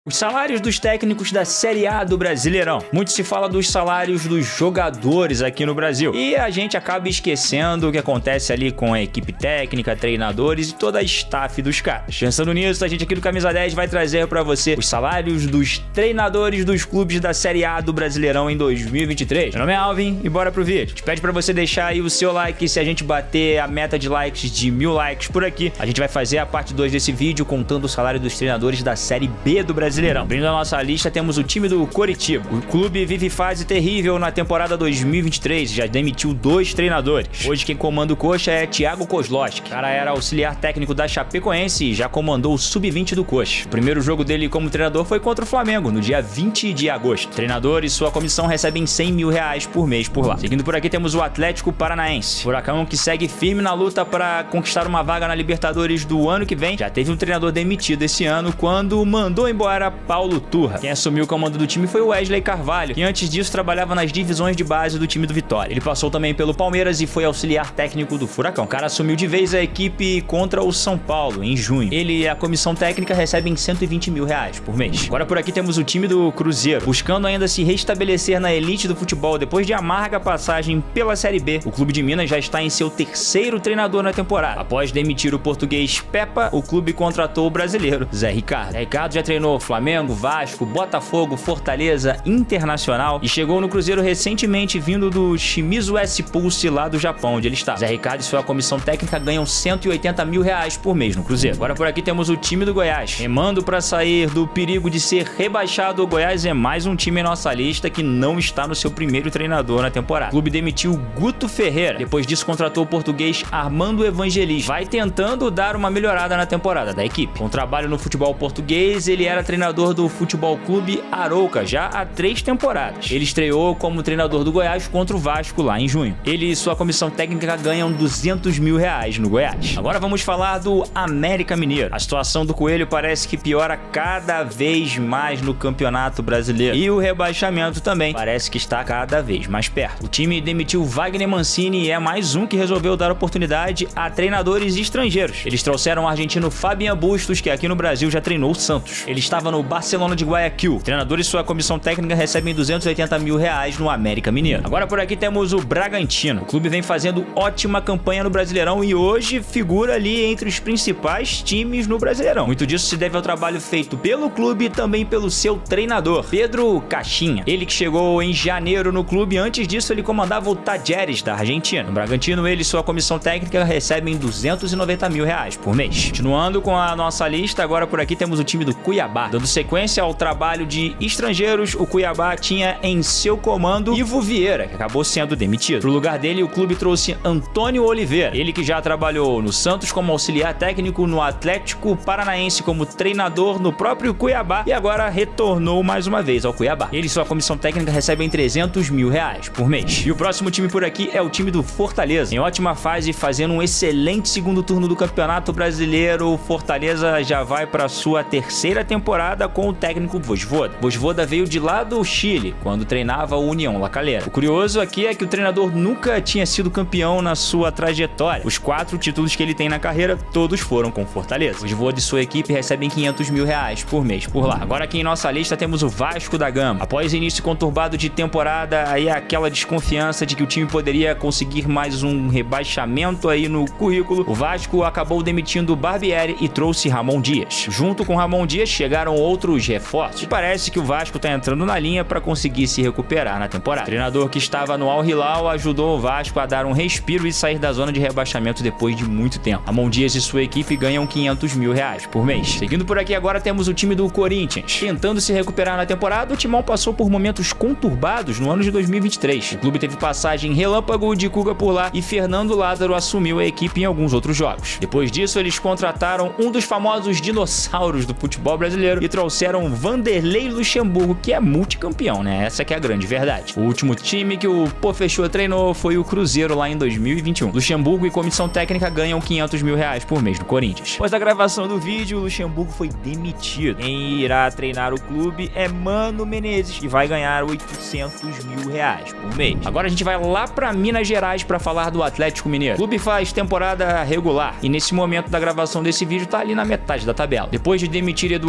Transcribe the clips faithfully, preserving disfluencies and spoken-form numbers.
Os salários dos técnicos da Série A do Brasileirão. Muito se fala dos salários dos jogadores aqui no Brasil. E a gente acaba esquecendo o que acontece ali com a equipe técnica, treinadores e toda a staff dos caras. Pensando nisso, a gente aqui do Camisa dez vai trazer pra você os salários dos treinadores dos clubes da Série A do Brasileirão em dois mil e vinte e três. Meu nome é Alvin e bora pro vídeo. A gente pede pra você deixar aí o seu like. Se a gente bater a meta de likes de mil likes por aqui, a gente vai fazer a parte dois desse vídeo contando o salário dos treinadores da Série B do Brasileirão. Abrindo a nossa lista, temos o time do Coritiba. O clube vive fase terrível na temporada dois mil e vinte e três, já demitiu dois treinadores. Hoje quem comanda o Coxa é Thiago Kozlowski. O cara era auxiliar técnico da Chapecoense e já comandou o sub vinte do Coxa. O primeiro jogo dele como treinador foi contra o Flamengo, no dia vinte de agosto. O treinador e sua comissão recebem cem mil reais por mês por lá. Seguindo por aqui temos o Atlético Paranaense. Furacão que segue firme na luta para conquistar uma vaga na Libertadores do ano que vem. Já teve um treinador demitido esse ano quando mandou embora Paulo Turra. Quem assumiu o comando do time foi o Wesley Carvalho, que antes disso trabalhava nas divisões de base do time do Vitória. Ele passou também pelo Palmeiras e foi auxiliar técnico do Furacão. O cara assumiu de vez a equipe contra o São Paulo em junho. Ele e a comissão técnica recebem cento e vinte mil reais por mês. Agora por aqui temos o time do Cruzeiro, buscando ainda se restabelecer na elite do futebol depois de amarga passagem pela Série B. O clube de Minas já está em seu terceiro treinador na temporada. Após demitir o português Pepa, o clube contratou o brasileiro Zé Ricardo. Zé Ricardo já treinou Flamengo, Vasco, Botafogo, Fortaleza, Internacional e chegou no Cruzeiro recentemente vindo do Shimizu S-Pulse lá do Japão, onde ele está. Zé Ricardo e sua comissão técnica ganham cento e oitenta mil reais por mês no Cruzeiro. Agora por aqui temos o time do Goiás. Remando para sair do perigo de ser rebaixado, o Goiás é mais um time em nossa lista que não está no seu primeiro treinador na temporada. O clube demitiu Guto Ferreira. Depois disso contratou o português Armando Evangelista. Vai tentando dar uma melhorada na temporada da equipe. Com trabalho no futebol português, ele era treinador do Futebol Clube Arouca já há três temporadas. Ele estreou como treinador do Goiás contra o Vasco lá em junho. Ele e sua comissão técnica ganham duzentos mil reais no Goiás. Agora vamos falar do América Mineiro. A situação do Coelho parece que piora cada vez mais no Campeonato Brasileiro. E o rebaixamento também parece que está cada vez mais perto. O time demitiu Wagner Mancini e é mais um que resolveu dar oportunidade a treinadores estrangeiros. Eles trouxeram o argentino Fabian Bustos, que aqui no Brasil já treinou o Santos. Ele estava no Barcelona de Guayaquil. O treinador e sua comissão técnica recebem duzentos e oitenta mil reais no América Mineiro. Agora por aqui temos o Bragantino. O clube vem fazendo ótima campanha no Brasileirão e hoje figura ali entre os principais times no Brasileirão. Muito disso se deve ao trabalho feito pelo clube e também pelo seu treinador, Pedro Caixinha. Ele que chegou em janeiro no clube, antes disso ele comandava o Talleres da Argentina. No Bragantino, ele e sua comissão técnica recebem duzentos e noventa mil reais por mês. Continuando com a nossa lista, agora por aqui temos o time do Cuiabá. Dando sequência ao trabalho de estrangeiros, o Cuiabá tinha em seu comando Ivo Vieira, que acabou sendo demitido. Pro lugar dele, o clube trouxe Antônio Oliveira, ele que já trabalhou no Santos como auxiliar técnico, no Atlético Paranaense como treinador, no próprio Cuiabá e agora retornou mais uma vez ao Cuiabá. Ele e sua comissão técnica recebem trezentos mil reais por mês. E o próximo time por aqui é o time do Fortaleza. Em ótima fase, fazendo um excelente segundo turno do Campeonato Brasileiro, o Fortaleza já vai para sua terceira temporada com o técnico Vojvoda. Vojvoda veio de lá do Chile, quando treinava o União La Calera. O curioso aqui é que o treinador nunca tinha sido campeão na sua trajetória. Os quatro títulos que ele tem na carreira, todos foram com Fortaleza. Vojvoda e sua equipe recebem quinhentos mil reais por mês por lá. Agora aqui em nossa lista temos o Vasco da Gama. Após início conturbado de temporada, aí aquela desconfiança de que o time poderia conseguir mais um rebaixamento aí no currículo, o Vasco acabou demitindo o Barbieri e trouxe Ramon Dias. Junto com Ramon Dias chegaram outros reforços. E parece que o Vasco está entrando na linha para conseguir se recuperar na temporada. O treinador que estava no Al Hilal ajudou o Vasco a dar um respiro e sair da zona de rebaixamento depois de muito tempo. Ramon Dias e sua equipe ganham quinhentos mil reais por mês. Seguindo por aqui agora temos o time do Corinthians. Tentando se recuperar na temporada, o Timão passou por momentos conturbados no ano de dois mil e vinte e três. O clube teve passagem relâmpago de Cuca por lá e Fernando Lázaro assumiu a equipe em alguns outros jogos. Depois disso, eles contrataram um dos famosos dinossauros do futebol brasileiro e trouxeram Vanderlei Luxemburgo, que é multicampeão, né? Essa que é a grande verdade. O último time que o Pofechô treinou foi o Cruzeiro lá em dois mil e vinte e um. Luxemburgo e comissão técnica ganham quinhentos mil reais por mês no Corinthians. Após a gravação do vídeo, o Luxemburgo foi demitido. Quem irá treinar o clube é Mano Menezes e vai ganhar oitocentos mil reais por mês. Agora a gente vai lá pra Minas Gerais para falar do Atlético Mineiro. O clube faz temporada regular e nesse momento da gravação desse vídeo tá ali na metade da tabela. Depois de demitir Eduardo,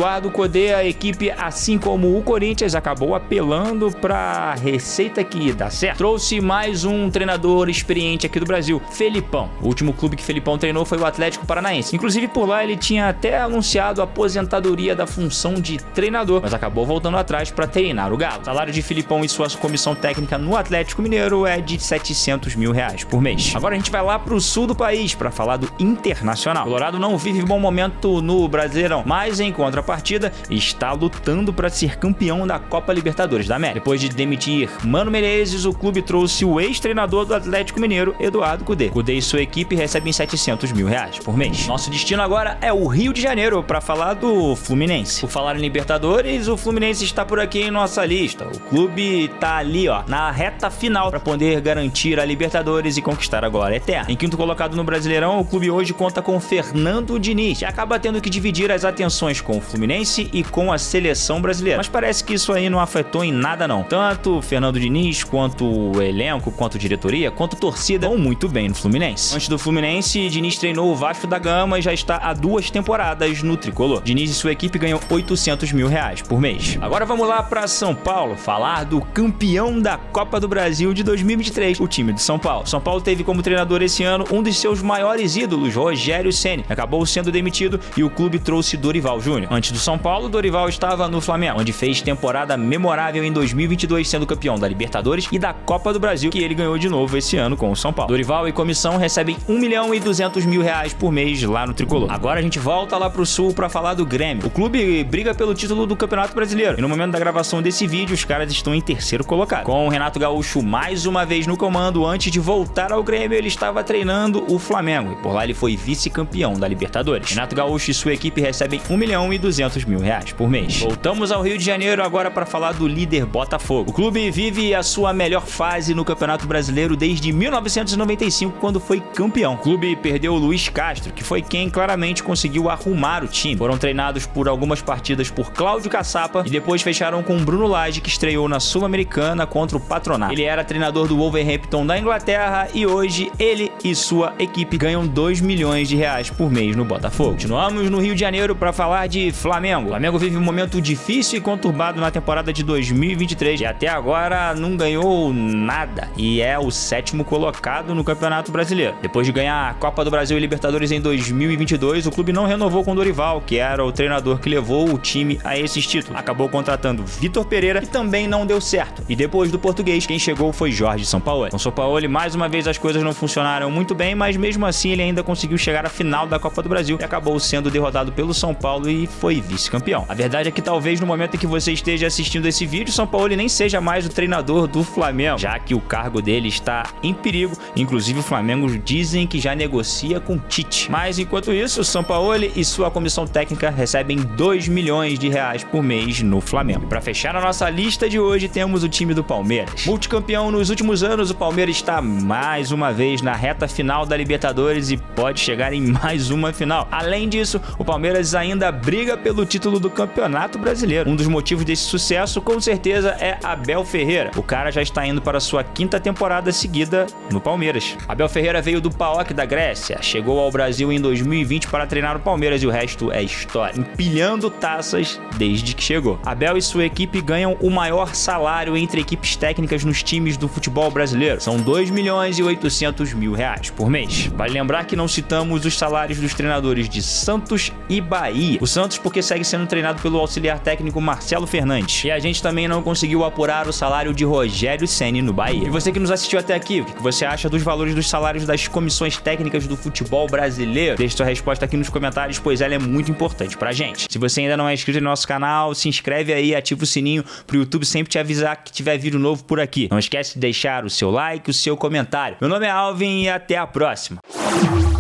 Cudê, a equipe, assim como o Corinthians, acabou apelando para receita que dá certo. Trouxe mais um treinador experiente aqui do Brasil, Felipão. O último clube que Felipão treinou foi o Atlético Paranaense. Inclusive, por lá ele tinha até anunciado a aposentadoria da função de treinador, mas acabou voltando atrás para treinar o Galo. O salário de Felipão e sua comissão técnica no Atlético Mineiro é de setecentos mil reais por mês. Agora a gente vai lá pro sul do país para falar do Internacional. O Colorado não vive bom momento no Brasileirão, mas em contrapartida está lutando para ser campeão da Copa Libertadores da América. Depois de demitir Mano Menezes, o clube trouxe o ex-treinador do Atlético Mineiro, Eduardo Cudê. Cudê e sua equipe recebem setecentos mil reais por mês. Nosso destino agora é o Rio de Janeiro para falar do Fluminense. Por falar em Libertadores, o Fluminense está por aqui em nossa lista. O clube tá ali, ó, na reta final para poder garantir a Libertadores e conquistar a glória eterna. Em quinto colocado no Brasileirão, o clube hoje conta com Fernando Diniz, que acaba tendo que dividir as atenções com o Fluminense e com a seleção brasileira. Mas parece que isso aí não afetou em nada não. Tanto o Fernando Diniz, quanto o elenco, quanto diretoria, quanto torcida vão muito bem no Fluminense. Antes do Fluminense, Diniz treinou o Vasco da Gama e já está há duas temporadas no tricolor. Diniz e sua equipe ganham oitocentos mil reais por mês. Agora vamos lá para São Paulo, falar do campeão da Copa do Brasil de dois mil e vinte e três, o time de São Paulo. São Paulo teve como treinador esse ano um dos seus maiores ídolos, Rogério Ceni. Acabou sendo demitido e o clube trouxe Dorival Júnior. Antes do São Paulo, Dorival estava no Flamengo, onde fez temporada memorável em dois mil e vinte e dois, sendo campeão da Libertadores e da Copa do Brasil, que ele ganhou de novo esse ano com o São Paulo. Dorival e comissão recebem um milhão e duzentos mil reais por mês lá no tricolor. Agora a gente volta lá pro sul para falar do Grêmio. O clube briga pelo título do Campeonato Brasileiro e no momento da gravação desse vídeo os caras estão em terceiro colocado. Com o Renato Gaúcho mais uma vez no comando, antes de voltar ao Grêmio ele estava treinando o Flamengo e por lá ele foi vice-campeão da Libertadores. Renato Gaúcho e sua equipe recebem um milhão e duzentos mil reais por mês. Voltamos ao Rio de Janeiro agora para falar do líder Botafogo. O clube vive a sua melhor fase no Campeonato Brasileiro desde mil novecentos e noventa e cinco, quando foi campeão. O clube perdeu o Luiz Castro, que foi quem claramente conseguiu arrumar o time. Foram treinados por algumas partidas por Cláudio Caçapa e depois fecharam com Bruno Lage, que estreou na Sul-Americana contra o Patronato. Ele era treinador do Wolverhampton da Inglaterra e hoje ele e sua equipe ganham dois milhões de reais por mês no Botafogo. Continuamos no Rio de Janeiro para falar de Flamengo. O Flamengo vive um momento difícil e conturbado na temporada de dois mil e vinte e três e até agora não ganhou nada e é o sétimo colocado no Campeonato Brasileiro. Depois de ganhar a Copa do Brasil e Libertadores em dois mil e vinte e dois, o clube não renovou com Dorival, que era o treinador que levou o time a esses títulos. Acabou contratando Vitor Pereira, que também não deu certo. E depois do português, quem chegou foi Jorge Sampaoli. Com Sampaoli, mais uma vez as coisas não funcionaram muito bem, mas mesmo assim ele ainda conseguiu chegar à final da Copa do Brasil e acabou sendo derrotado pelo São Paulo e foi vice-campeão. A verdade é que talvez no momento em que você esteja assistindo esse vídeo, Sampaoli nem seja mais o treinador do Flamengo, já que o cargo dele está em perigo. Inclusive o Flamengo dizem que já negocia com Tite. Mas enquanto isso, o Sampaoli e sua comissão técnica recebem dois milhões de reais por mês no Flamengo. E para fechar a nossa lista de hoje, temos o time do Palmeiras. Multicampeão nos últimos anos, o Palmeiras está mais uma vez na reta final da Libertadores e pode chegar em mais uma final. Além disso, o Palmeiras ainda briga pelo título do Campeonato Brasileiro. Um dos motivos desse sucesso, com certeza, é Abel Ferreira. O cara já está indo para sua quinta temporada seguida no Palmeiras. Abel Ferreira veio do P A O K da Grécia, chegou ao Brasil em dois mil e vinte para treinar o Palmeiras e o resto é história, empilhando taças desde que chegou. Abel e sua equipe ganham o maior salário entre equipes técnicas nos times do futebol brasileiro. São dois milhões e oitocentos mil reais por mês. Vale lembrar que não citamos os salários dos treinadores de Santos e Bahia. O Santos porque segue sendo treinado pelo auxiliar técnico Marcelo Fernandes. E a gente também não conseguiu apurar o salário de Rogério Ceni no Bahia. E você que nos assistiu até aqui, o que você acha dos valores dos salários das comissões técnicas do futebol brasileiro? Deixe sua resposta aqui nos comentários, pois ela é muito importante pra gente. Se você ainda não é inscrito no nosso canal, se inscreve aí e ativa o sininho pro YouTube sempre te avisar que tiver vídeo novo por aqui. Não esquece de deixar o seu like, o seu comentário. Meu nome é Alvin e até a próxima.